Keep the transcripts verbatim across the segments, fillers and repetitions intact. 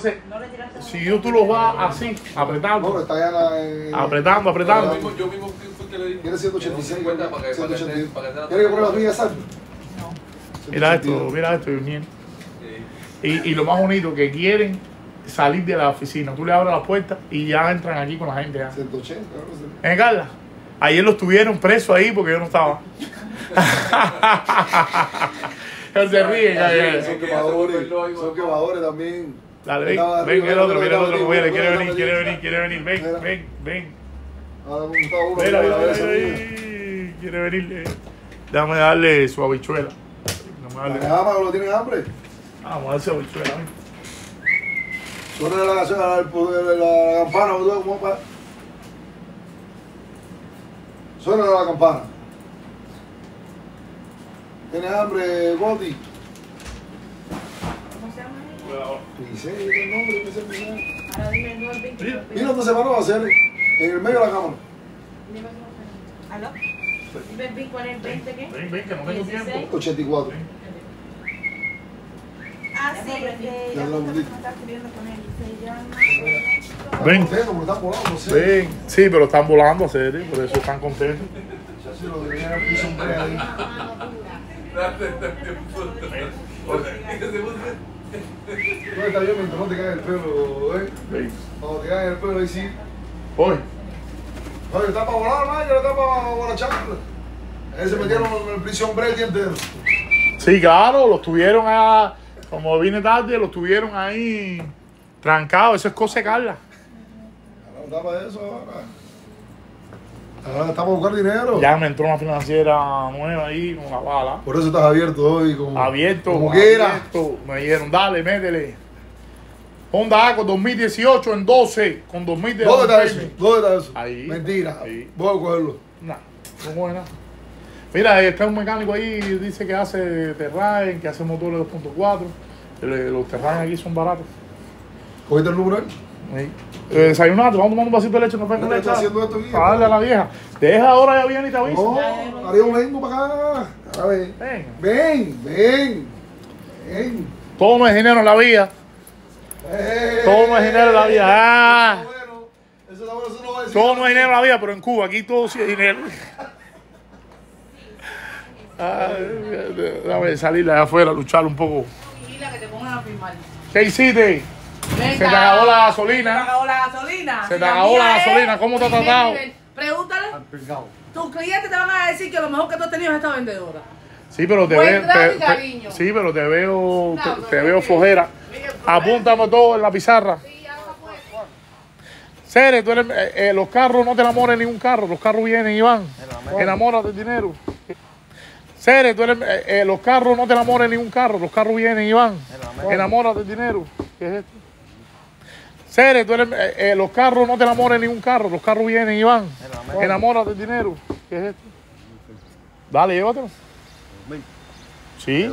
Entonces, si yo, tú los vas así, apretando, no, está ya la, eh, apretando, apretando. Yo mismo, yo mismo fui que le dije. Tiene ciento ochenta y seis. Para que, para que, ciento ochenta y seis. para que, para que ¿Quieres que ponga las mías, Santi? Mira esto, mira esto, Virginia. Y, y lo más bonito, que quieren salir de la oficina. Tú le abres la puerta y ya entran aquí con la gente. Ya. ciento ochenta, no sé. ¿Eh, Carla? Ayer los tuvieron presos ahí porque yo no estaba. Él se ríe, Carla. Son quemadores, son quemadores también. Dale, ven, ven el otro, mira el otro, mira, quiere venir, quiere venir, quiere venir, ven, ven, ven. Mira, mira, mira, quiere venir. Déjame darle su habichuela. Déjame darle. ¿Lo tienen hambre? Vamos a darle su habichuela. Suena la canción, la, la, la campana, ¿cómo para? Suena la campana. ¿Tienes hambre, Gotti? ¿Cómo se llama ella? Ni sé, el nombre, no sé el nombre. Ahora dime el número. Mira dónde se paró a hacer, en el medio de la cámara. Dime cómo se llama. ¿Aló? Dime el cuál es el veinte, ¿qué? Ven, ven, que no tengo tiempo. ochenta y cuatro. Ah, sí, eh, Ya ya lo me abrí. está escribiendo con él. Se llama... Ven. Contentos, porque están volando, no sé. Ven, sí, pero están volando a serio, por eso están contentos. Ya se lo tenía en el piso un breve ahí. ¿Dónde está yo mientras no te cae el pelo, eh? Ven. Cuando te cae el pelo ahí sí. Hoy. Oye, está para volar, man, que no está para volar chancla. Ahí se metieron en el prisión break el día entero. Sí, claro, los tuvieron a, como vine tarde, los tuvieron ahí trancados. Eso es cosa de Carla. Ahora no está para eso ahora. Ahora estamos a buscar dinero. Ya me entró una financiera nueva ahí con la bala. Por eso estás abierto hoy. Como, Abierto, como quiera. abierto. Me dijeron, dale, métele. Honda Accord dos mil dieciocho en doce, con dos mil de ¿Dónde está down eso? payment. ¿Dónde está eso? Ahí. Mentira. Ahí. Voy a cogerlo. Nah, no es nada. Mira, está un mecánico ahí, dice que hace Terrain, que hace motores dos punto cuatro. Los Terrain aquí son baratos. ¿Cogiste el número él? Sí. Eh, desayunate, vamos tomando un vasito de leche, no ¿Qué con te leche. está haciendo esto aquí? Para darle a la vieja. Deja ahora, ya viene y te avisa. No, Ariel, vengo para acá. A ver. Ven. Ven, ven. Ven. Todo no es dinero en la vida. Eh, Todo no es dinero en la vida. Ah. Eso está bueno. Eso está bueno, eso no va a decir. Todo no es dinero en la vida, pero en Cuba aquí todo sí es dinero. Ay, déjame salir de allá afuera, luchar un poco. Vigila que te pongan a firmar. ¿Qué hiciste? Venga. Se te acabó la ¿Se te gasolina. acabó la gasolina? Se te La acabó mía la es gasolina. ¿Cómo te ha primer tratado? nivel. Pregúntale. Tus clientes te van a decir que lo mejor que tú has tenido es esta vendedora. Sí, pero te Buen veo. trato te- y te- cariño. sí, pero te veo. No, te, pero te es veo que- flojera. Mira, el problema- Apúntame todo en la pizarra. Sí, ya está puesto. Cere, tú eres, eh, eh, los carros no te enamores de ningún carro. Los carros vienen y van. Enamórate del dinero. Cere, tú eres, eh, eh, los carros no te enamores de ningún carro. Los carros vienen y van. Enamórate del dinero. ¿Qué es esto? Cere, tú eres, eh, eh, los carros no te enamores de ningún carro. Los carros vienen y van. Enamórate del dinero. ¿Qué es esto? Dale, llévatelo. Sí.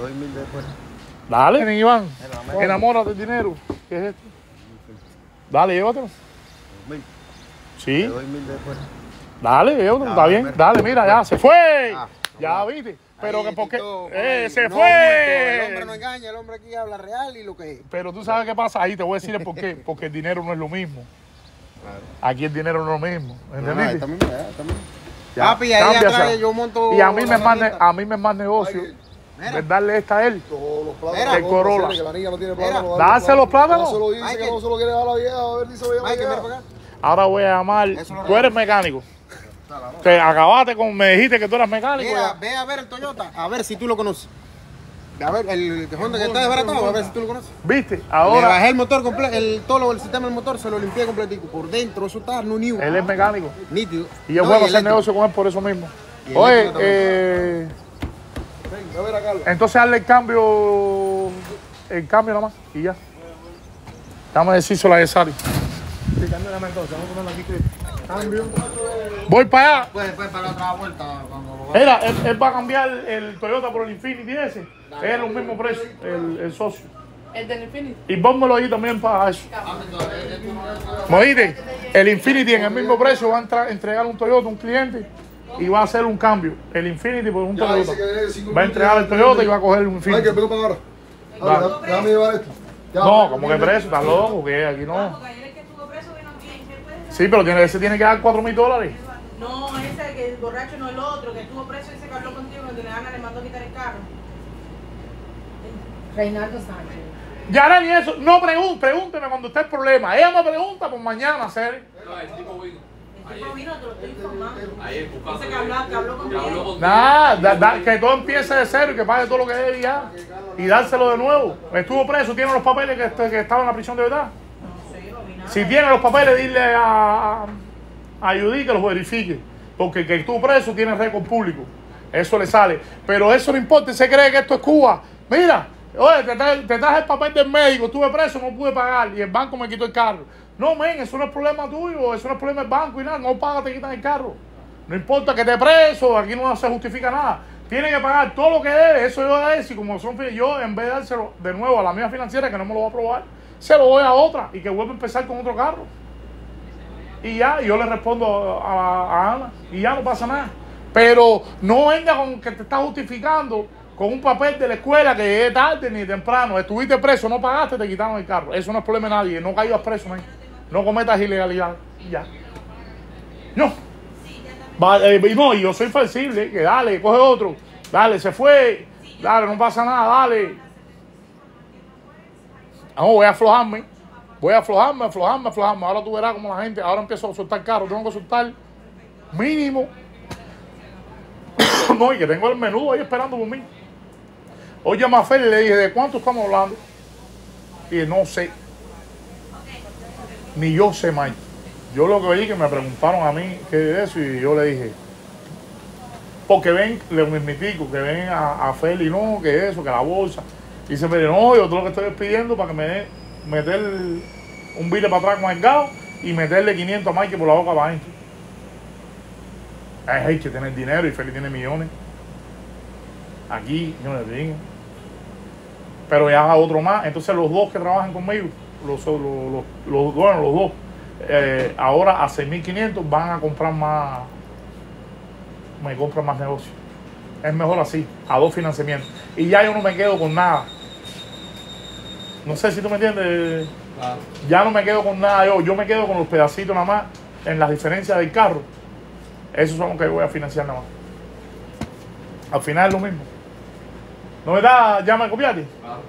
Dale, vienen y van. Enamórate del dinero. ¿Qué es esto? Dale, llévatelo. Sí. Dale, llévatelo. Está bien. Dale, mira, ya se fue. Ya viste. Pero que porque eh, se No, fue. el hombre no engaña, el hombre aquí habla real y lo que es. Pero tú sabes qué pasa ahí, te voy a decir el por qué. Porque el dinero no es lo mismo. Aquí el dinero no es lo mismo. ¿Entendiste? También, ya, también. Ya, Papi, ahí cámbiase. atrás yo monto. Y a mí me la es más, ne- maquinita. a mí me es más negocio Mira. de darle esta a él. Todos los plátanos. Mira, el Corolla. Que la niña no tiene Mira, plátano. dáselo los plátanos. No se lo dice, Ay, que que- no se lo quiere dar a la vieja. A ver, dice la Mike, vieja. mira para acá. Ahora voy a llamar. Eso lo Tú eres mecánico. Te acabaste con, me dijiste que tú eras mecánico. Mira, ya. ve a ver el Toyota, a ver si tú lo conoces. A ver, el Honda que está desbaratado, a ver si tú lo conoces. ¿Viste? Le Ahora bajé el motor completo, el todo el sistema del motor se lo limpié completico. Por dentro, eso está no new. él es mecánico. Nítido. Y yo No, puedo y hacer eléctrico. negocio con él por eso mismo. Y Oye, eléctrico también. eh, Ven, a ver a Carla. entonces darle el cambio, el cambio nomás y ya. Dame decírselo a Yesari. Sí, cámbiame entonces, vamos a ponerlo aquí que cambio. Voy para allá. Puedes, puedes para la otra vuelta cuando lo Mira, él, él va a cambiar el Toyota por el Infiniti ese. Es los mismos precios, el, el socio. El del Infinity. Y pónmelo ahí también para eso. ¿Me oíste? El Infiniti en el mismo precio va a entrar, entregar un Toyota a un cliente y va a hacer un cambio. El Infiniti por un Ya dice Toyota. que es cinco Va a entregar el Toyota y va a coger un Ay, que Infiniti. vengo para ahora. Dale. Déjame, déjame llevar esto. Ya, No, pero como que tiene- preso, estás loco, que aquí Ah, no. porque ayer el que estuvo preso vino aquí. ¿Qué puede ser? Sí, pero tiene, ese tiene que dar cuatro mil dólares. No, ese que el borracho no el otro, que estuvo preso y se habló contigo, que le Ana le mandó a quitar el carro. Reinaldo Sánchez. Ya ni eso. No, pregun- pregúnteme cuando esté el problema. Ella me pregunta por mañana, Cere. No, el tipo vino. El tipo vino, te lo estoy informando. Ayer buscando. Dice que habló, que habló Que contigo. habló contigo. Nada, da- da- que todo empiece de cero y que pague todo lo que debe ya. Y dárselo de nuevo. Estuvo preso, tiene los papeles que, este- que estaba en la prisión de verdad. No sé, no vi nada. Si tiene los papeles, dile a, a, a Judy que los verifique. Porque el que estuvo preso tiene récord público. Eso le sale. Pero eso no importa, se cree que esto es Cuba. Mira, oye, te traje, te traje el papel del médico, estuve preso, no pude pagar y el banco me quitó el carro. No, men, eso no es problema tuyo, eso no es problema del banco y nada. No pagas, te quitan el carro. No importa que esté preso, aquí no se justifica nada. Tiene que pagar todo lo que debe, eso yo de eso. Y como son yo, en vez de dárselo de nuevo a la misma financiera que no me lo va a aprobar, se lo doy a otra y que vuelva a empezar con otro carro. Y ya, yo le respondo a, a Ana y ya no pasa nada. Pero no venga con que te está justificando con un papel de la escuela que llegué tarde ni temprano. Estuviste preso, no pagaste, te quitaron el carro. Eso no es problema de nadie. No caigas preso, man. No cometas ilegalidad. Y ya. No. Va, eh, y no, y yo soy flexible. Que dale, coge otro. Dale, se fue. Dale, no pasa nada, dale. No, voy a aflojarme. Voy a aflojarme, aflojarme, aflojarme. Ahora tú verás como la gente, ahora empiezo a soltar carro. Tengo que soltar mínimo. No, y que tengo el menudo ahí esperando por mí. Hoy llamé a Feli y le dije, ¿de cuánto estamos hablando? Y dije, no sé. Ni yo sé, Mike. Yo lo que vi que me preguntaron a mí qué es eso y yo le dije, porque ven, le mismitico, que ven a, a Feli, no, que eso, que la bolsa. Y se me dice, no, yo todo lo que estoy pidiendo para que me dé, meter un billete para atrás con el gao y meterle quinientos a Mike por la boca para adentro. Es hay que tener dinero y Feli tiene millones. Aquí, yo le digo. Pero ya otro más. Entonces los dos que trabajan conmigo, los, los, los, los, bueno, los dos, eh, ahora a seis mil quinientos van a comprar más, me compran más negocio. Es mejor así, a dos financiamientos. Y ya yo no me quedo con nada. No sé si tú me entiendes. Claro. Ya no me quedo con nada yo. Yo me quedo con los pedacitos nada más en las diferencias del carro. Esos son los que voy a financiar nada más. Al final es lo mismo. ¿No me da? ¿Ya me copiaste? Claro.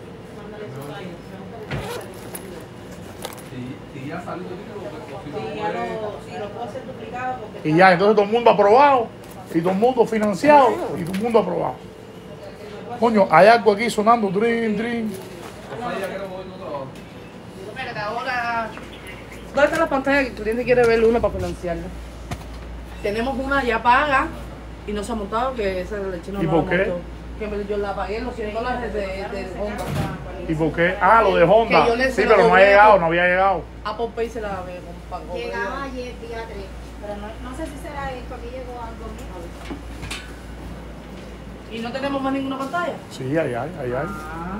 Si, si ya salió de dinero, lo Sí, firmamos. ya lo, sí, lo puedo hacer duplicado porque Y ya, entonces todo el mundo aprobado. Y todo el mundo financiado. Y todo el mundo aprobado. Coño, hay algo aquí sonando. Dream, dream. Espérate, ahora. ¿Dónde está la pantalla que el cliente quiere ver una para financiarla? Tenemos una ya paga y no se ha montado, que esa el chino ¿Y no por la qué? montó. Que me- yo la pagué los cien dólares de, de Honda. ¿Y por qué? Ah, lo de Honda. Que yo le Sí, se pero lo no ha doblé llegado, por- no había llegado. Apple Pay se la ve, pagó. Llegaba ayer día tres, pero no, no sé si será esto, aquí llegó algo mío. ¿Y no tenemos más ninguna pantalla? Sí, ahí hay, ahí hay. Ah.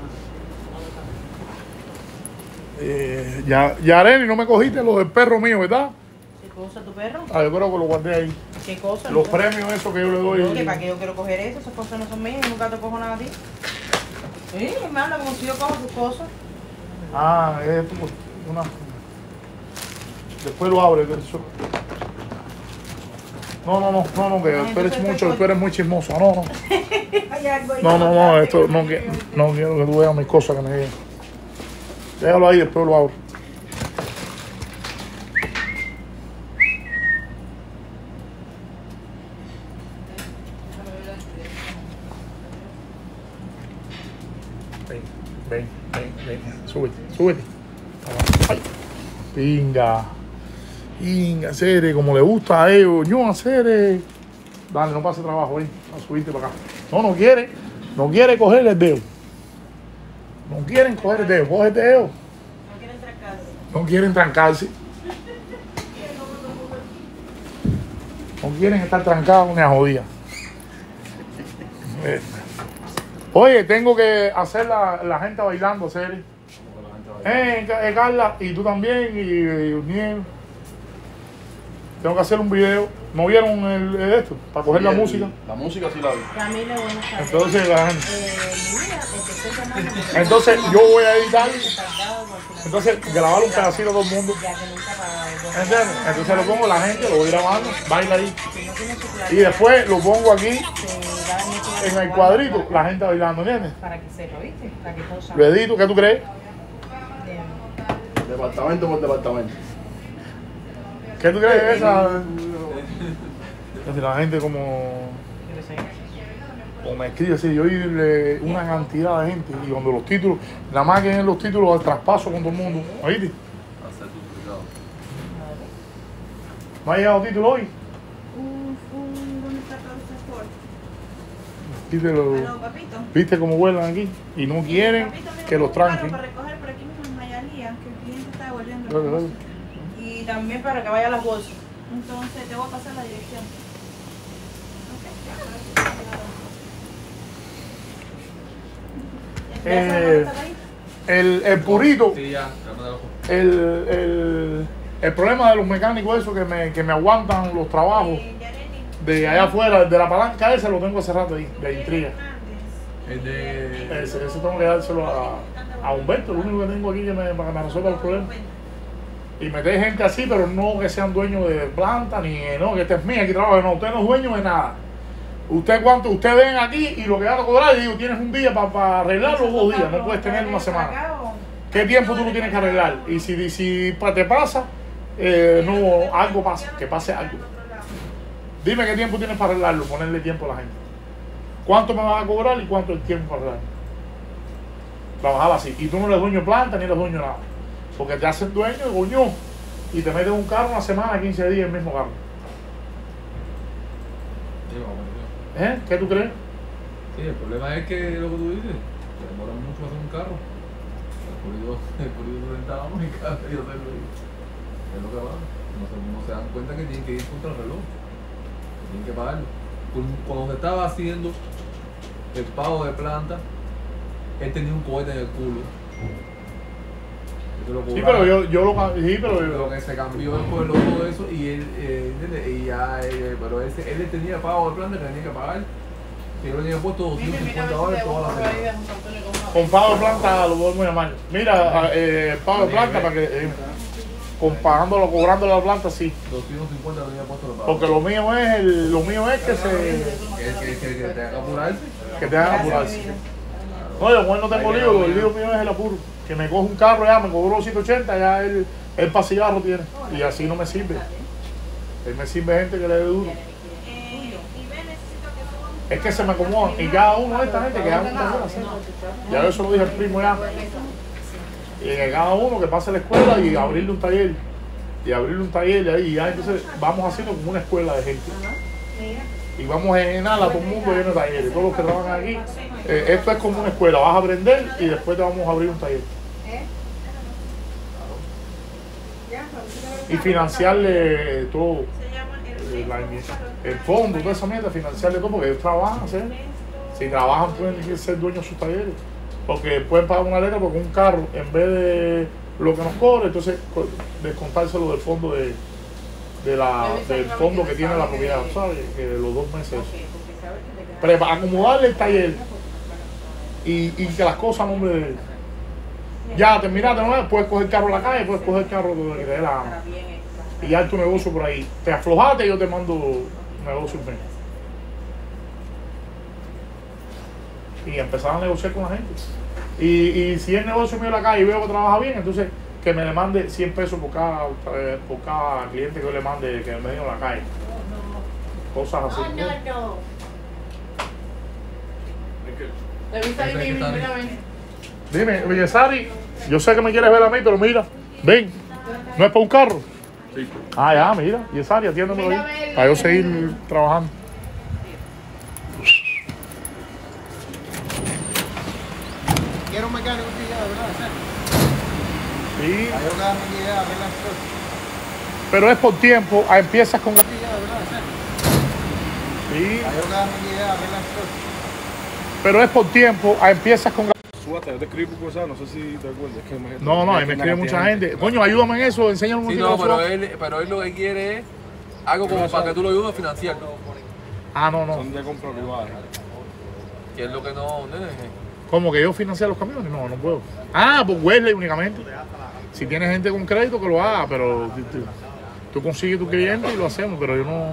Eh, ya, ya, Areni, no me cogiste lo del perro mío, ¿verdad? ¿Qué cosa tu perro? Ah, yo creo que lo guardé ahí. ¿Qué cosa? Los No. premios esos que yo le Oye, doy. ¿para qué yo quiero coger eso? Esas cosas no son mías, yo nunca te cojo nada a ti. Sí, me habla como si yo cojo tus cosas. Ah, es esto, una. Después lo abre. Eso. No, no, no, no, no, que tú eres mucho, tú eres muy chismoso. No, no. Hay algo ahí. No, no, no, esto no, que- no quiero que tú veas mis cosas que me digan. Déjalo ahí, después lo abro. Ven, ven, ven, ven. Súbete, súbete. Ay. Pinga. Pinga, Cere, como le gusta a ellos. Yo, Cere. Dale, no pase trabajo, ven. A subirte para acá. No, no quiere. No quiere coger el dedo. No quieren coger el dedo. Coge el dedo. No quieren trancarse. No quieren trancarse. No quieren estar trancados ni a jodida. Eh. Oye, tengo que hacer la, la gente bailando, Cere. Eh, Ca- eh, Carla, y tú también, y, y Uniel. Tengo que hacer un video ¿No vieron el, el esto? Para coger la el- música. La música sí la vi. Camila, buenas tardes. Entonces, la- Eh, mira, te estoy llamando porque entonces yo voy a editar, tardado por financiar, entonces grabar un pedacito a todo el mundo. ya que nunca pagaba el bono. ¿Entiendes? Entonces lo pongo, la gente lo voy grabando, baila ahí. Si no tienes su Y después lo pongo aquí se da mucho en el cuadrito, la gente bailando, ¿entiendes? para que sepa, ¿viste? Para que todos Lo edito, ¿qué tú crees? Departamento por departamento. ¿Qué tú crees de esa? Es decir, la gente como, como me escribe así, yo oí eh, una cantidad de gente y cuando los títulos, nada más que en los títulos al traspaso con todo el mundo, ¿oíste? Va a ser duplicado. ¿No ha llegado título hoy? ¿Dónde está todo ese sport? ¿Viste, lo- Aló, papito. ¿Viste cómo vuelan aquí? Y no quieren Papito, mira, que los tengo un carro tranquen. para recoger por aquí mismo en Mayalía, que el cliente está devolviendo. Dale, dale. Y también para que vaya a las bolsas. Entonces te voy a pasar la dirección. Ok. ¿Ya sabes Eh, dónde está ahí? el, el purito, Sí, ya, ya me da la foto. el, el, el problema de los mecánicos, eso que me, que me aguantan los trabajos Eh, Yareli, de allá afuera, de la palanca ese lo tengo hace rato ahí, de intriga. Hernández. El de. Ese, ese tengo que dárselo a, a Humberto, lo único que tengo aquí que me, para que me resuelva los problemas. Y meter gente así, pero no que sean dueños de planta, ni no, que este es mío, aquí trabaja. No, usted no es dueño de nada. Usted cuánto, usted ven aquí y lo que va a cobrar, y digo, tienes un día para arreglarlo, dos días, no puedes tener una semana. ¿Qué tiempo tú lo tienes que arreglar? Y si, y si pa- te pasa, eh, no, algo pasa, que pase algo. Dime qué tiempo tienes para arreglarlo, ponerle tiempo a la gente. ¿Cuánto me vas a cobrar y cuánto es el tiempo para arreglarlo? Trabajar así. Y tú no eres dueño de planta ni eres dueño de nada. Porque te hacen dueño de coño y te meten un carro una semana, quince días el mismo carro. Sí, vamos, tío. ¿Eh? ¿Qué tú crees? Sí, el problema es que lo que tú dices, que demora mucho hacer un carro. El pulido, el pulido lo rentábamos y cada vez hacerlo y es lo que va. No se, no se dan cuenta que tienen que ir contra el reloj. Que tienen que pagarlo. Cuando- Cuando se estaba haciendo el pago de planta, él tenía un cohete en el culo. Eso lo Sí, cobraba. pero yo, yo lo ca- sí, pero Lo yo, que se cambió después todo eso y él, eh, ¿entiendes? Y ya, eh, pero ese, él tenía pago de planta que tenía que pagar. Que yo le tenía puesto doscientos cincuenta dólares toda la semana. con pago de planta lo podemos llamar. Mira, eh, el pago de planta para que eh, comparándolo, cobrándole a la planta, sí. doscientos cincuenta tenía puesto de pago. Porque lo mío es el, lo mío es que se Que, que, que, que tenga que apurarse. que te hagan apurarse. No, yo bueno, no tengo lío, el lío mío es el apuro. Que me coge un carro ya, me cobró ciento ochenta, ya él, él para cigarro tiene. Y así no me sirve. Él me sirve gente que le dé duro. Eh, y ve, necesito que suban. Es que se me acomodan. Y cada uno de esta gente que haga una cosa. Ya eso lo dije al primo ya. Y que cada uno que pase a la escuela y abrirle un taller. Y abrirle un taller ahí. Y ya entonces vamos haciendo como una escuela de gente. Y vamos a llenar a todo el mundo lleno de talleres. Todos los que trabajan aquí. Eh, esto es como una escuela. Vas a aprender y después te vamos a abrir un taller. Y financiarle todo. Se llama el eh, la- el fondo, toda esa mierda, financiarle todo, porque ellos trabajan, ¿sí? Si trabajan pueden ser dueños de sus talleres. Porque pueden pagar una letra porque un carro, en vez de lo que nos cobre, entonces co- descontárselo del fondo de, de la, del fondo que tiene la propiedad, ¿sabes? Que de los dos meses. eso. Pero para acomodarle el taller y, y que las cosas a nombre de él. Ya terminaste, ¿no? Puedes coger el carro en la calle, puedes coger el carro donde te dé la gana. Y ya tu negocio por ahí. Te aflojaste y yo te mando un negocio en vez. Y empezar a negociar con la gente. Y, y si el negocio mío en la calle y veo que trabaja bien, entonces que me le mande cien pesos por cada, eh, por cada cliente que yo le mande, que me diga en la calle. Cosas así. Oh, no, no. Revisa ahí, Ese que mira, está mira, ahí. ven. Dime, oye Sari, yo sé que me quieres ver a mí, pero mira, ven, ¿no es para un carro? Sí. Ah, ya, mira, y Sari, atiéndemelo Mira, ahí, ven. para yo seguir trabajando. Quiero un mecánico aquí ya, de verdad, en serio. Sí, Para yo quedarme aquí ya, arreglar esto. pero es por tiempo, ah, empiezas con... Aquí ya, de verdad, en serio. Sí, Para yo quedarme aquí ya, arreglar esto. pero es por tiempo, ah, empiezas con... Súbate, yo te escribí por WhatsApp, no sé si te acuerdas. Es que imagínate, No, no, ahí me una escribe cantidad mucha de gente. Coño, ayúdame en eso, enséñame un Sí, poquito no, de pero eso. él, pero él lo que quiere es Algo como para que tú lo ayudes a financiar. Ah, no, no. Son de compra privada. Que es lo que no, nene. ¿Cómo que yo financiar los camiones? No, no puedo. Ah, pues Wesley únicamente. Si tienes gente con crédito que lo haga, pero tú, tú, tú consigues tu cliente y lo hacemos, pero yo no.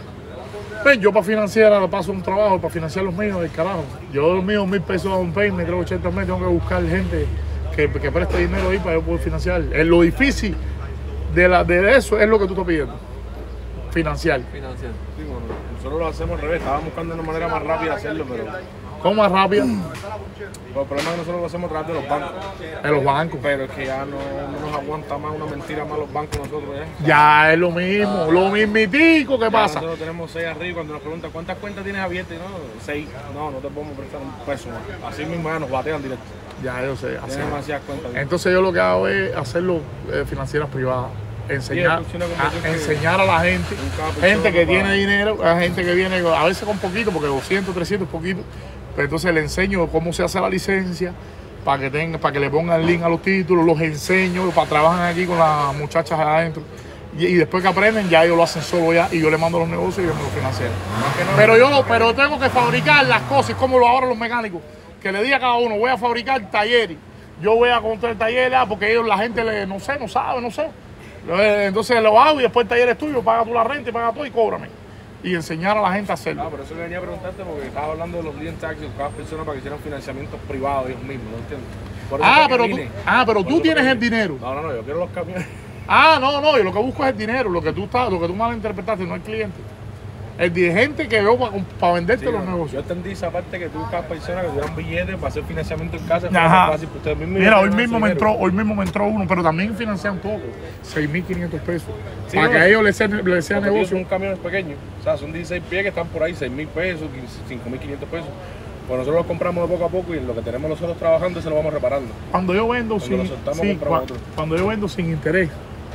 Ven, yo para financiar ahora paso un trabajo, para financiar los míos, del carajo. Yo los míos mil pesos a un pay, me creo ochenta meses, tengo que buscar gente que, que preste dinero ahí para yo poder financiar. Es lo difícil de, la, de eso es lo que tú estás pidiendo. Financiar. Financiar. Sí, bueno, nosotros lo hacemos al revés. Estábamos buscando una manera más rápida de hacerlo, pero ¿Cómo más rápido? pues, el problema es que nosotros lo hacemos a través de los bancos. En los bancos. Pero es que ya no, no nos aguanta más una mentira más los bancos nosotros. ¿eh? Ya es lo mismo, lo mismitico que Ya pasa. Nosotros tenemos seis arriba y cuando nos preguntan cuántas cuentas tienes abiertas, no, seis. No, no te podemos prestar un peso más. Así mismo ya nos batean directo. Ya yo sé. así. Tienes demasiadas cuentas. Entonces yo lo que hago es hacerlo eh, financieras privadas. Enseñar, Sí, es una conversión a, que- enseñar a la gente, Un cada persona gente que para- tiene dinero, a gente que viene a veces con poquito, porque doscientos, trescientos poquito, pero entonces le enseño cómo se hace la licencia, para que tenga, para que le pongan link a los títulos, los enseño, para trabajar aquí con las muchachas adentro. Y, y después que aprenden, ya ellos lo hacen solo ya, y yo le mando los negocios y ellos me los financian. Pero yo pero tengo que fabricar las cosas, como lo ahora los mecánicos, que le diga a cada uno, voy a fabricar talleres, yo voy a comprar talleres, ah, porque ellos, la gente, le, no sé, no sabe, no sé. Entonces lo hago y después el taller es tuyo, paga tú la renta y paga todo y cóbrame. Y enseñar a la gente a hacerlo. Ah, por eso le venía a preguntarte porque estaba hablando de los lead taxis, cada persona para que hicieran financiamientos privados ellos mismos, ¿no entiendes? Por eso Ah, fue que pero tú, vine. ah, pero Por tú eso tienes fue que el vine. dinero. No, no, no, yo quiero los camiones. Ah, no, no, yo lo que busco es el dinero, lo que tú estás, lo que tú malinterpretaste, no el cliente. El dirigente que veo para venderte Sí, los no, negocios. Yo entendí esa parte que tú buscas personas que tuvieran billetes para hacer financiamiento en casa. Ajá. Fácil, pues ustedes mismos Mira, ya hoy tienen mismo ese me dinero. entró, hoy mismo me entró uno, pero también financian poco, seis mil quinientos pesos. Sí, para no, que a ellos les sea, les sea Porque ellos negocio. son camiones pequeños, o sea, son dieciséis pies que están por ahí, seis mil pesos, cinco mil quinientos pesos. Pues nosotros los compramos de poco a poco y en lo que tenemos nosotros trabajando se lo vamos reparando. Cuando yo vendo Cuando sin, lo soltamos, sí, compramos cua- otro. cuando yo vendo sin interés,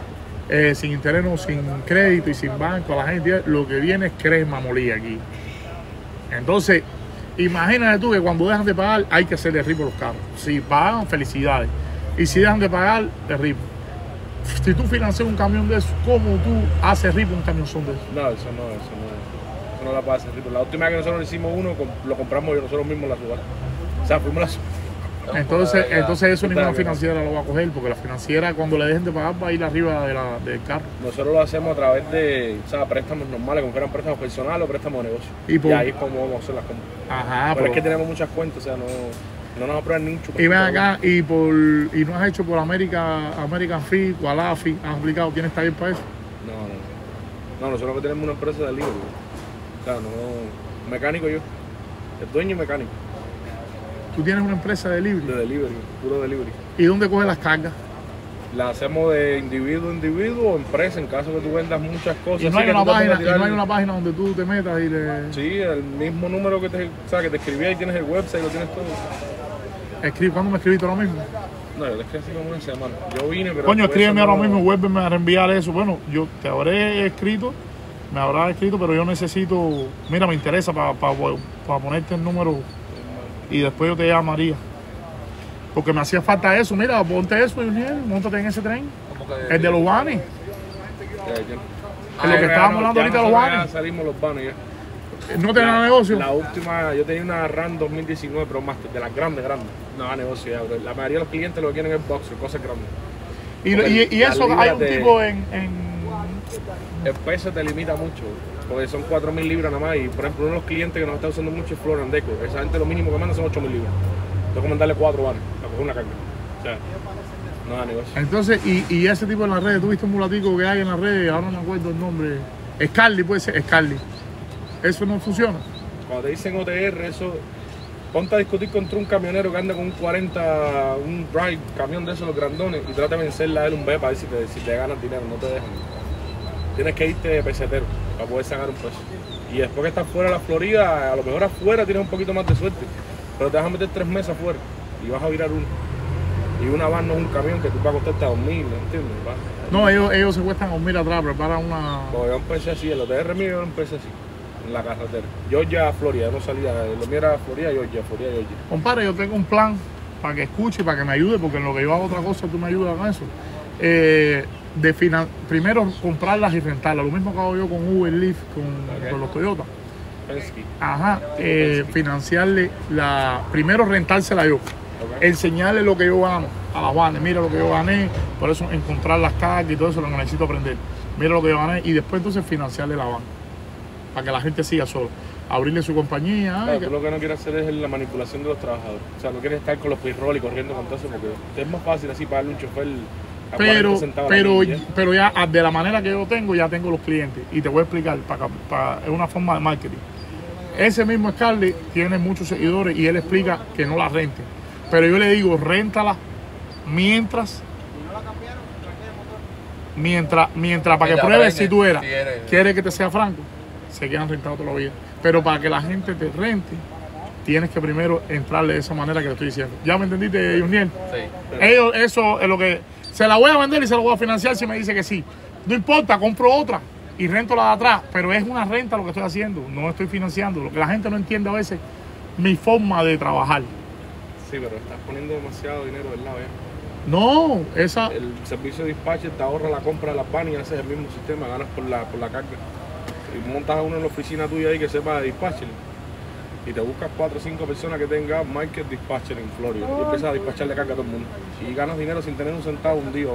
eh, sin interés no, sin crédito y sin banco, a la gente lo que viene es crema molida aquí. Entonces, imagínate tú que cuando dejan de pagar hay que hacerle ripo a los carros. Si pagan, felicidades. Y si dejan de pagar, es ripo. Si tú financias un camión de eso, ¿cómo tú haces ripo un camión son de eso? No, eso no, eso no, eso no la puede hacer. La última vez que nosotros hicimos uno, com- lo compramos nosotros mismos en la subasta. O sea, fuimos a la subasta. Entonces, entonces eso ninguna Está bien. financiera lo va a coger, porque la financiera cuando le dejen de pagar va a ir arriba de la, del carro. Nosotros lo hacemos a través de, o sea, préstamos normales, como fueran préstamos personales o préstamos de negocio. Y por- ahí es como vamos a hacer las compras. Ajá, pero es que tenemos muchas cuentas, o sea, no, no nos aprueban ni un chupón. y ven acá, y por y no has hecho por América, American Fit o Alafi, has aplicado, ¿tienes taller para eso? No, no. No, nosotros que tenemos una empresa de delivery. O sea, no. Mecánico yo. El dueño y mecánico. Tú tienes una empresa de De libre. delivery, puro delivery. ¿Y dónde coges las cargas? La hacemos de individuo a individuo o empresa en caso que tú vendas muchas cosas. Y no así hay que una tú te página, pongas a y no hay tirar- una página donde tú te metas y le Sí, el mismo número que te, o sea, que te escribí ahí tienes el website, lo tienes todo. escribes. ¿Cuándo me escribiste ahora mismo? No, yo te escribí así como una semana. Yo vine, pero. Coño, después escríbeme eso ahora no- mismo, vuélveme a reenviar eso. Bueno, yo te habré escrito, me habrás escrito, pero yo necesito, mira, me interesa para ponerte el número y después yo te llamaría. Porque me hacía falta eso, mira, ponte eso, Junior, móntate en ese tren. Como que- El de los vanes. Ya, ya. Es lo que Ya estábamos no- hablando ya ahorita de los nosotros ya vanes. Salimos los vanes ya. No tenía La- negocio. La última, yo tenía una RAM dos mil diecinueve Pro Master, de las grandes, grandes. No da negocio ya, bro. La mayoría de los clientes lo que quieren es boxer, cosas grandes. Y, porque y- y la eso, libra hay un de- tipo en, en El peso te limita mucho, porque son cuatro mil libras nada más. Y por ejemplo, uno de los clientes que nos está usando mucho es Flor and Deco. Esa gente lo mínimo que manda son ocho mil libras. Tengo que mandarle cuatro vanes para coger una carga. O sea, no da negocio. Entonces, y, y ese tipo en las redes, tú viste un mulatico que hay en las redes, ahora no me acuerdo el nombre. Scarly, puede ser, Scarly. Eso no funciona. Cuando te dicen O T R, eso. Ponte a discutir contra un camionero que anda con un cuarenta, un drive, camión de esos, los grandones, y trata de vencerle a él un B para ver si te, si te ganas dinero, no te dejan. Tienes que irte de pesetero para poder sacar un peso. Y después que estás fuera de la Florida, a lo mejor afuera tienes un poquito más de suerte, pero te vas a meter tres meses afuera y vas a virar uno. Y una van no es un camión que tú vas a costarte a dos mil, ¿me entiendes? Va. No, ellos, ellos se cuestan a dormir atrás, preparan una. Pues yo empecé así, el O T R mío yo empecé así, en la carretera. Georgia, Florida, yo no salía, lo mío era Florida, Georgia, Florida, Georgia. Compadre, yo tengo un plan para que escuche, para que me ayude, porque en lo que yo hago otra cosa, tú me ayudas con eso. Eh, de finan primero comprarlas y rentarlas. Lo mismo que hago yo con Uber, Lyft, con, Ok. con los Toyota. Penske. Ajá, eh, financiarle la, primero rentársela yo, Ok. enseñarle lo que yo gano a las vanes, mira lo que yo gané, por eso encontrar las cargas y todo eso lo que necesito aprender, mira lo que yo gané y después entonces financiarle la van, para que la gente siga solo, abrirle su compañía. Claro, ay, tú que- lo que no quieres hacer es la manipulación de los trabajadores. O sea, no quieres estar con los payroll y corriendo con todo eso porque es más fácil así pagarle un chofer a pero, cuarenta centavos la pero, milla. pero ya ah, de la manera que yo tengo, ya tengo los clientes y te voy a explicar, para, para, es una forma de marketing. Ese mismo Scarlett tiene muchos seguidores y él explica que no la rente. Pero yo le digo, réntala mientras, mientras, mientras para que Ella pruebes aprende, si tú eras, si eres- quieres que te sea franco, se quedan rentados toda la vida. Pero para que la gente te rente, tienes que primero entrarle de esa manera que te estoy diciendo. ¿Ya me entendiste, Juniel? Sí. Ellos, eso es lo que... Se la voy a vender y se la voy a financiar si me dice que sí. No importa, compro otra y rento la de atrás, pero es una renta lo que estoy haciendo, no estoy financiando. Lo que la gente no entiende a veces, mi forma de trabajar. Sí, pero estás poniendo demasiado dinero del lado ya. No, esa... El servicio de dispatcher te ahorra la compra de las van y haces el mismo sistema, ganas por la, por la carga. Y montas a uno en la oficina tuya ahí que sepa de dispatcher. Y te buscas cuatro o cinco personas que tengan market dispatcher en Florida. Y empiezas a dispatcharle carga a todo el mundo. Y ganas dinero sin tener un centavo un día.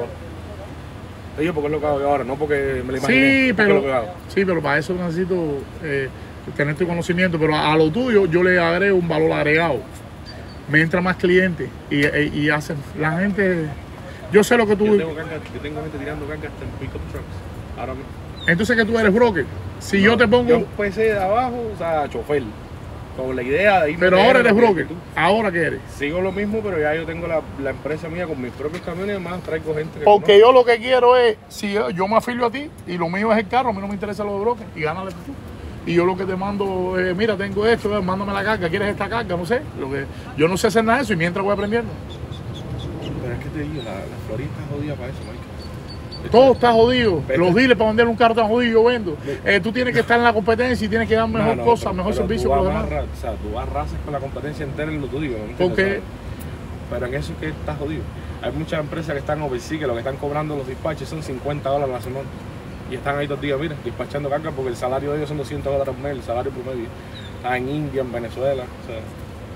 Te digo porque es lo que hago yo ahora, no porque me lo imaginé. Sí, porque es lo que pero, hago. sí, pero para eso necesito eh, tener tu conocimiento. Pero a, a lo tuyo yo le agrego un valor agregado. Me entra más clientes y, y, y hacen la gente. Yo sé lo que tú. Yo tengo, carga, yo tengo gente tirando carga hasta en pick-up trucks. Ahora mismo. Entonces que tú eres broker. Si yo te pongo. Yo empecé de abajo, o sea, chofer. Con la idea de irme Pero de ahora negro, eres porque broker. tú- Ahora que eres. Sigo lo mismo, pero ya yo tengo la, la empresa mía con mis propios camiones y además traigo gente que Porque yo lo que quiero es, si yo, yo me afilio a ti y lo mío es el carro, a mí no me interesa lo de broker y gánale tú. Y yo lo que te mando es, mira, tengo esto, eh, mándame la carga, ¿quieres esta carga? No sé. Lo que, yo no sé hacer nada de eso y mientras voy aprendiendo. Pero es que te digo, la, la Florida está jodida para eso, Mike. Todo está jodido. Vete. Los dealers para vender un carro están jodidos, yo vendo. Eh, tú tienes que estar en la competencia y tienes que dar mejor No, no, cosa, pero- mejor pero servicio tú que los vas demás. más ra- O sea, tú arrasas con la competencia entera en lo tuyo. ¿no? Porque- ¿Sabes? Pero en eso es que está jodido. Hay muchas empresas que están overseas que lo que están cobrando los dispatches son cincuenta dólares a la semana. Y están ahí dos días, mira, despachando carga porque el salario de ellos son doscientos dólares al mes, el salario promedio. Está en India, en Venezuela. O sea,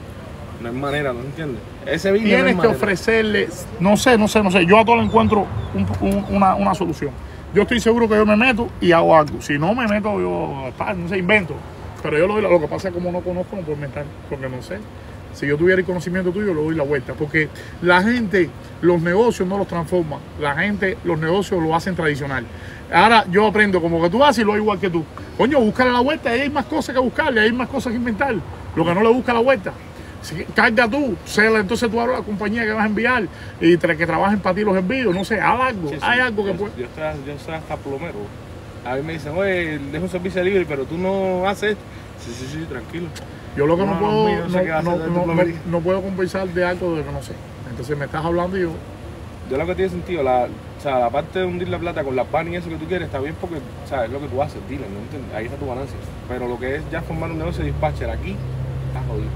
no hay manera, ¿no entiendes? Ese business no hay Tienes que manera. ofrecerle, no sé, no sé, no sé. Yo a todo le encuentro un- un- una, una solución. Yo estoy seguro que yo me meto y hago algo. Si no me meto, yo pa, no sé, invento. Pero yo lo, doy la- lo que pasa es que como no conozco, no puedo inventar, porque no sé. Si yo tuviera el conocimiento tuyo, le doy la vuelta. Porque la gente, los negocios no los transforma. La gente, los negocios lo hacen tradicional. Ahora yo aprendo como que tú haces y lo hago igual que tú. Coño, búscale la vuelta. Ahí hay más cosas que buscarle, hay más cosas que inventar. Lo que no le busca la vuelta. Si, carga tú, cela, entonces tú hablas a la compañía que vas a enviar y tra- que trabajen para ti los envíos. No sé, haz algo. Sí, sí. Hay algo que yo, puede. yo, estoy, yo soy hasta plomero. A mí me dicen, oye, dejo un servicio libre, pero tú no haces esto. Sí, sí, sí, tranquilo. Yo lo que no, No, puedo, mío, no sé no, qué hacer no- de tu no- plomería. no- no puedo compensar de algo de que no sé. Entonces me estás hablando y yo. Yo lo que tiene sentido, la, o sea, la parte de hundir la plata con la pan y eso que tú quieres está bien porque, o sea, es lo que tú haces, dile, ¿no entiendes? Ahí está tu ganancia. Pero lo que es ya formar un negocio de dispatcher aquí, está jodido.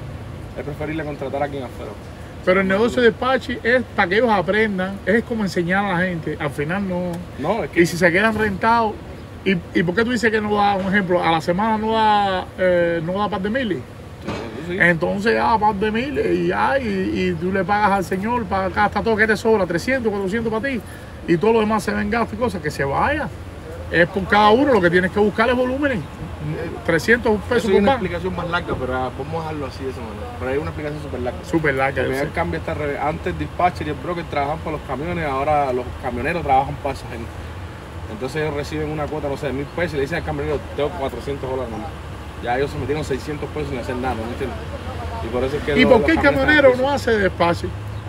Es preferible contratar a quien afuera. Pero el negocio de despache es para que ellos aprendan, es como enseñar a la gente. Al final no. No, es que Y si se quedan rentados, ¿y, y por qué tú dices que no da, un ejemplo, a la semana no da, eh, no da par de miles? sí, Entonces ya par de miles y ya, y, y tú le pagas al señor, para gasta todo, que te sobra, trescientos, cuatrocientos para ti, y todo lo demás se ven gastos y cosas, que se vaya. Es por cada uno, lo que tienes que buscar es volúmenes. trescientos pesos eso es por una pan. explicación más larga, pero ah, vamos a dejarlo así de esa manera. Pero hay una explicación súper larga. Súper larga. El yo sé. primer cambio está al revés. Antes el dispatcher y el broker trabajaban para los camiones, ahora los camioneros trabajan para esa gente. Entonces ellos reciben una cuota, no sé, de mil pesos y le dicen al camionero, tengo cuatrocientos dólares nomás. Ya ellos se metieron seiscientos pesos sin hacer nada, ¿no entiendes? Y por eso es que ¿Y los- por los qué el camiones camionero están no hace despacho?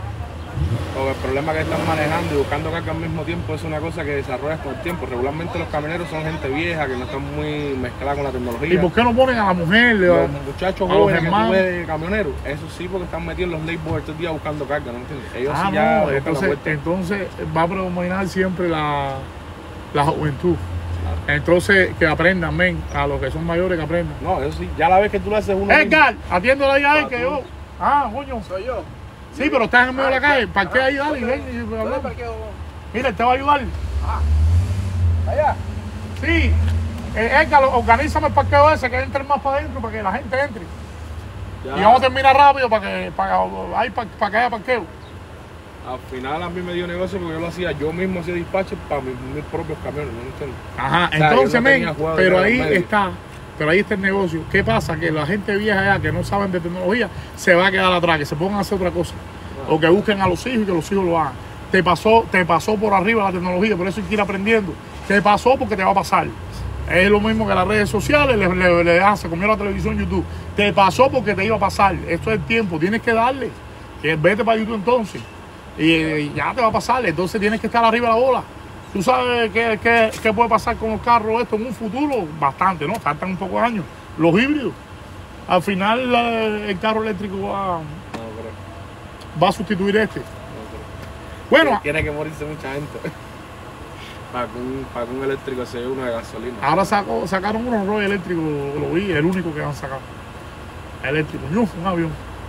Porque el problema que están manejando y buscando carga al mismo tiempo es una cosa que desarrollas con el tiempo. Regularmente los camioneros son gente vieja que no están muy mezclada con la tecnología. ¿Y por qué no ponen a la mujer? Los a- muchachos a los jóvenes que tú hermanos? ves de camioneros, eso sí, porque están metidos en los labels todo el día buscando carga, ¿no entiendes? Ellos Ah, sí ya no, buscan la entonces, vuelta. entonces va a predominar siempre la, la juventud. Entonces, que aprendan, men, a los que son mayores que aprendan. No, eso sí, ya la vez que tú le haces uno. Edgar, atiéndole ahí a él Pa' que tú. yo. Ah, coño. Soy yo. Sí, pero estás en medio de la calle. ¿Para qué ahí, dale? Y ven y hablamos. Mira, él te va a ayudar. Allá. Sí. Eh, Edgar, organízame el parqueo ese, que entre más para adentro, para que la gente entre. Ya. Y vamos a terminar rápido para que, para, ahí, para, para que haya parqueo. Al final a mí me dio negocio porque yo lo hacía, yo mismo hacía despacho para mis, mis propios camiones, ¿no entiendes? Ajá, O sea, entonces, yo no men, tenía juego pero de ahí los medios. está, pero ahí está el negocio. ¿Qué pasa? Que la gente vieja allá que no saben de tecnología se va a quedar atrás, que se pongan a hacer otra cosa. O que busquen a los hijos y que los hijos lo hagan. Te pasó, te pasó por arriba la tecnología, por eso hay que ir aprendiendo. Te pasó porque te va a pasar. Es lo mismo que las redes sociales, le, le, le ah, se comió la televisión, YouTube. Te pasó porque te iba a pasar. Esto es el tiempo, tienes que darle. Que vete para YouTube entonces. Y, y ya te va a pasar. Entonces tienes que estar arriba de la bola. ¿Tú sabes qué, qué, qué puede pasar con los carros esto en un futuro? Bastante, ¿no? Faltan un poco de años. Los híbridos. Al final la, el carro eléctrico va, No creo, va a sustituir este. no creo. Bueno, Tiene que morirse mucha gente para que un, para que un eléctrico sea uno de gasolina. ahora sacó, sacaron unos rollos eléctricos, lo vi, el único que han sacado. Eléctrico, ¡Uf! Un avión.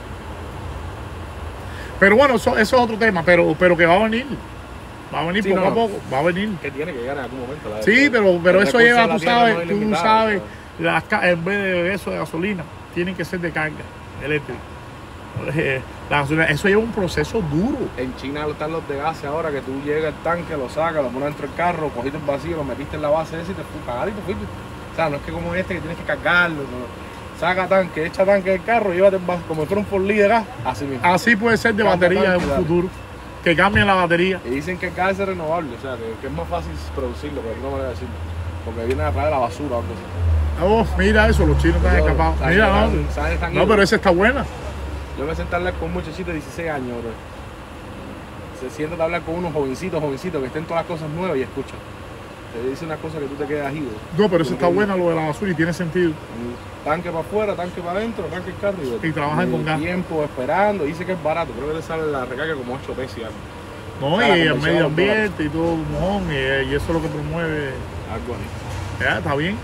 Pero bueno, eso, eso es otro tema, pero, pero que va a venir. Va a venir Sí, poco no, a no. poco, va a venir. Que tiene que llegar en algún momento. La Sí, pero, pero el eso recurso lleva, de la tú tierra sabes, no es tú ilimitado, sabes, o sea. las, ca- en vez de eso de gasolina, tienen que ser de carga eléctrica. Eh, la gasolina, eso lleva un proceso duro. En China están los de gas ahora que tú llegas al tanque, lo sacas, lo pones dentro del carro, cogiste el vacío, lo metiste en la base esa y te fuiste a cagar y te fuiste. O sea, no es que como este que tienes que cargarlo, no. Saca tanque, echa tanque del carro, llévate el vaso, como si fuera un forlí de gas, así mismo. Así puede ser de Cambia batería en tanque, un dale. futuro. Que cambien la batería. Y dicen que el gas es renovable, o sea, que, que es más fácil producirlo, pero no me voy a decir. Porque viene a traer la basura o algo así. Oh, mira eso, los chinos están Eso, escapados. ¿sabes? Mira, ¿Sabes? no, ¿Sabes? Están no, idos. pero esa está buena. Yo me senté a hablar con un muchachito de dieciséis años, bro. Se sienta a hablar con unos jovencitos, jovencitos que estén todas las cosas nuevas y escucha. Te dice una cosa que tú te quedas ido. No, pero eso está buena lo de la basura y tiene sentido. Tanque para afuera, tanque para adentro, tanque el carro y vete. Y trabajan con gas. Tiempo esperando, dice que es barato, creo que le sale la recarga como ocho pesos y algo. No, Claro, y el como medio son dólares. ambiente y todo, mojón, y, y eso es lo que promueve. Algo así. Ya, está bien.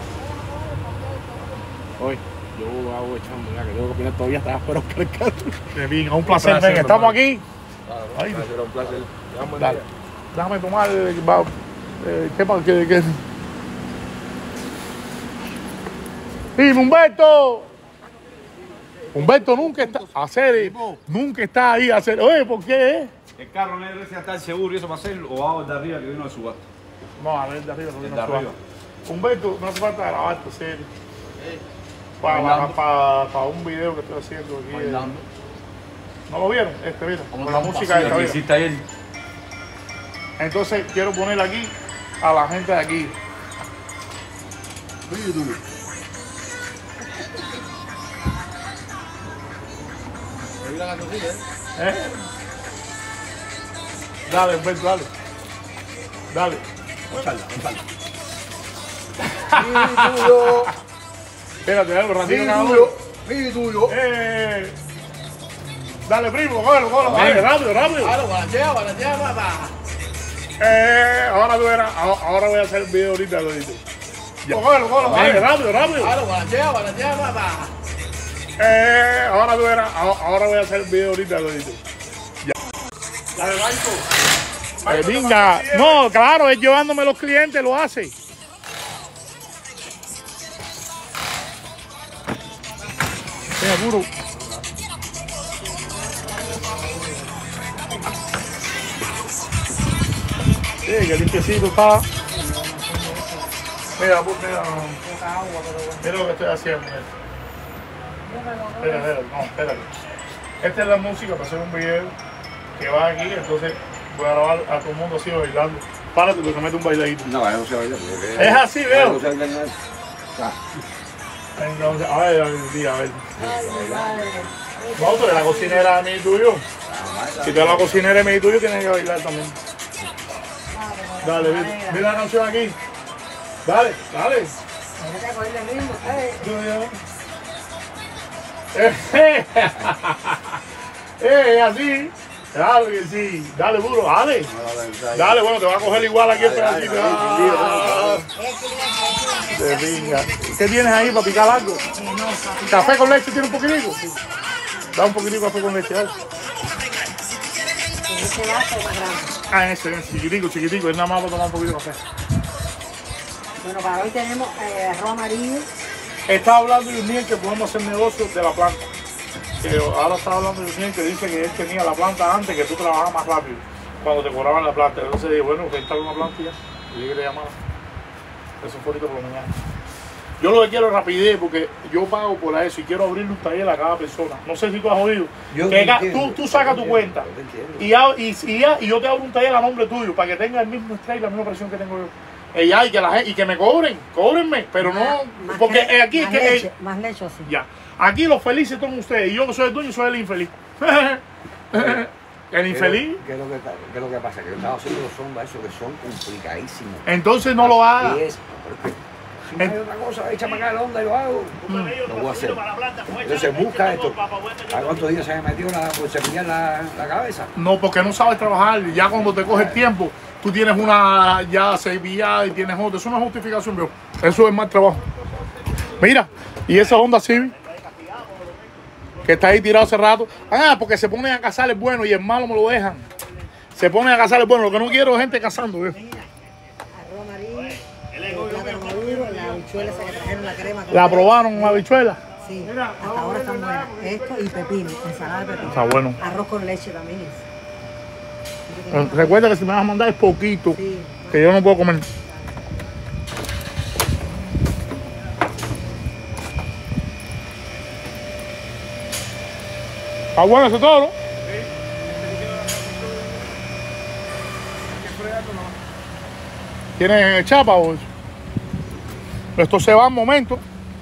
Hoy, yo hago echando, ya que tengo que opinar todavía hasta afuera buscar el carro. Qué bien, un placer, placer, ven, estamos hermano. aquí. Ay. Ay, era un placer. Vamos Dale. allá. Déjame tomar. eh, va, eh, ¿Qué pasa? ¿Qué, qué? Dime, Humberto. Humberto nunca está. Hacer, nunca está ahí. Hacer. Oye, ¿por qué? El carro negro ese está el seguro y eso para hacerlo, o hago el de arriba que vino de subasta. No, a ver, de arriba. El no de suave. arriba. Humberto, no hace falta grabarte, serio. Para, Bailando. para, para un video que estoy haciendo aquí. eh. Bailando. ¿No lo vieron? Este, mira, con la música Sí, de esta, que mira. hiciste ayer. Entonces quiero poner aquí a la gente de aquí. ¿Eh? Dale, Humberto, dale. Dale. Espérate, dale un ratito cada uno. Mi tuyo. Eh, dale, primo, cógelo, cógelo. Dale, rápido, rápido. Claro, balancea, balancea, papá. Eh, ahora tú verás, ahora ahora voy a hacer el video ahorita, lo digo. Cógelo, cógelo, dale, rápido, rápido. Claro, balancea, balancea, papá. Eh, ahora tú verás, ahora ahora voy a hacer el video ahorita, lo digo. Ya. Dale, Marco. Eh, venga, no, claro, él llevándome los clientes lo hace. Mira, puro. Sí, que limpiecito está. Mira, pu- mira, mira lo que estoy haciendo. Mira. Espera, espera, no, espérate. Esta es la música para hacer un video que va aquí, entonces voy a grabar a todo el mundo así bailando. Párate porque mete un bailadito. No, no se baila. Es así, veo. No se baila nada. Entonces, a ver, a ver, diga, a ver. No, tú eres la cocinera de mi y tuyo. Si tú eres la cocinera de mi y tuyo, tienes que bailar también. Dale, mira, mira la canción aquí. Dale, dale. Eh, eh, así. Claro que sí. Dale, puro, dale. Dale, bueno, te va a coger igual aquí el pedacito. Ah, de pinga. ¿Qué tienes ahí para picar algo? ¿Café con leche tiene un poquitico? Da un poquitico de café con leche. Dale. Ese vaso más grande. Ah, ese, ese, chiquitico, chiquitico, es nada más para tomar un poquito de café. Bueno, para hoy tenemos eh, arroz amarillo. Estaba hablando de Uniel que podemos hacer negocios de la planta. Que ahora estaba hablando de Uniel que dice que él tenía la planta antes, que tú trabajabas más rápido cuando te cobraban la planta. Entonces dije, bueno, que instalar una planta y ya. Y dije que le llamara. Eso fue ahorita por la mañana. Yo lo que quiero es rapidez porque yo pago por eso y quiero abrirle un taller a cada persona. No sé si tú has oído. Yo que te tú, entiendo, tú sacas yo tu te cuenta entiendo, y, ya, y, y, ya, y yo te abro un taller a nombre tuyo para que tenga el mismo estrés y la misma presión que tengo yo. Y, ya, y, que la, gente- y que me cobren, cóbrenme, pero Más- no. más Porque que- aquí es más que. leche, eh, más leche así. ya. Aquí los felices son ustedes y yo que soy el dueño soy el infeliz. El infeliz. ¿Qué es lo que, qué es lo que pasa? Que yo estaba haciendo los sombras, esos que son complicadísimos. Entonces no lo haga. Y es, porque si no hay otra cosa, échame acá la onda y lo hago. Lo voy a hacer. Entonces busca esto. ¿A cuántos días se me metió la, por cepillar la, la cabeza? No, porque no sabes trabajar. Ya cuando te coge el tiempo, tú tienes una ya cepillada y tienes otra. Eso no es justificación, viejo. Eso es mal trabajo. Mira, y esa Honda Civic que está ahí tirado hace rato. Ah, porque se ponen a cazar el bueno y el malo me lo dejan. Se ponen a cazar el bueno. Lo que no quiero es gente cazando, viejo. Arroz amarillo, el plátano maduro, la habichuela esa que trajeron la crema. con ¿La leche. probaron con habichuela? Sí, hasta ahora están buenas. Esto y pepino, ensalada de pepino. Está bueno. Arroz con leche también es. Eh, Recuerda que si me vas a mandar es poquito, Sí. que yo no puedo comer. Está bueno ese toro. ¿Tiene chapa o eso? Esto se va un momento.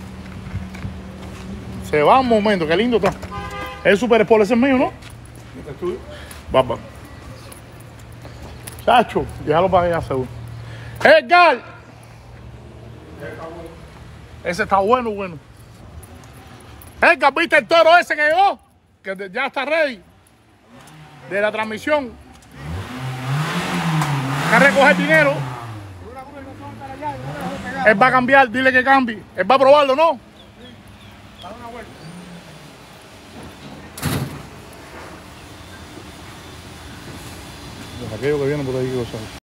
Se va un momento, qué lindo está. El Super Sport ese es mío, ¿no? ¿Es tuyo? Va, va. Chacho, ya lo pagué ya seguro. ¡Edgar! Ese está bueno, bueno. Edgar, ¿viste el toro ese que llegó? Que de- ya está ready. De la transmisión. Que recoge el dinero. Él va a cambiar, dile que cambie. Él va a probarlo, ¿no? Aquello que viene por ahí que lo sabe.